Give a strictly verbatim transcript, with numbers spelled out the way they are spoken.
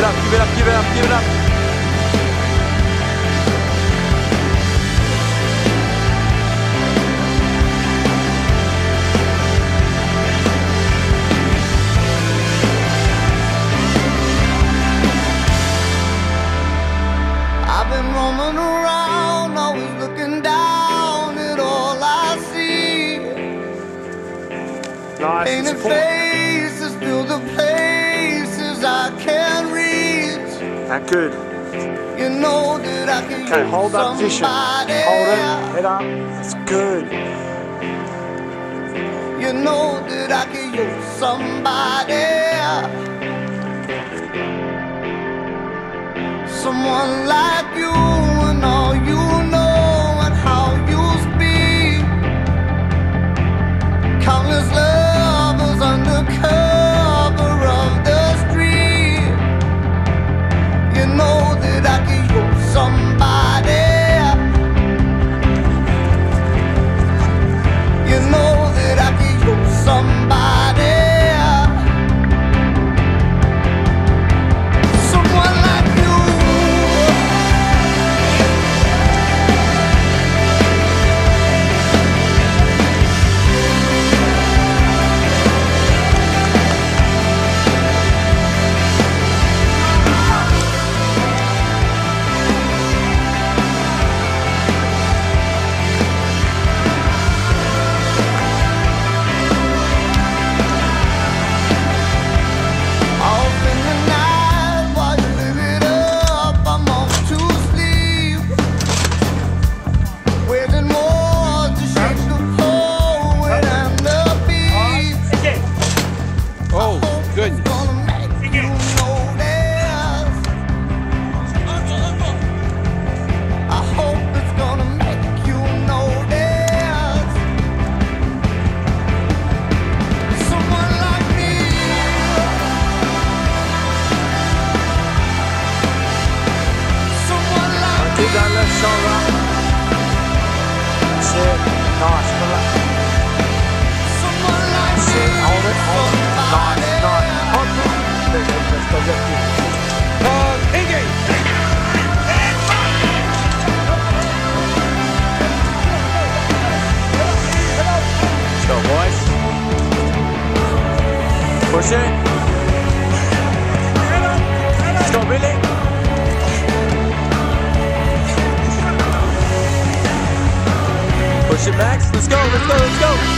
up, give it up, give it up, give it up. I've been roaming around, always looking down at all I see. Nice. Painted faces fill the places I can't reach. That good. You know that I can Okay, use hold that position. somebody. Hold it, head up. That's good. You know that I can use somebody. Someone like you and all you know and how you speak. Countless lovers under cover of the street. You know that I can use somebody. You know that I can use somebody. Someone like you. Keep that left shoulder up. That's it. Nice. That's it. Hold it. Hold it. Nice. Nice. Hold it. There you go. Let's go. Let's go. Hold. Engage. Let's go, boys. Push it. Let's go, Billy. Push it, Max. Let's go, let's go, let's go.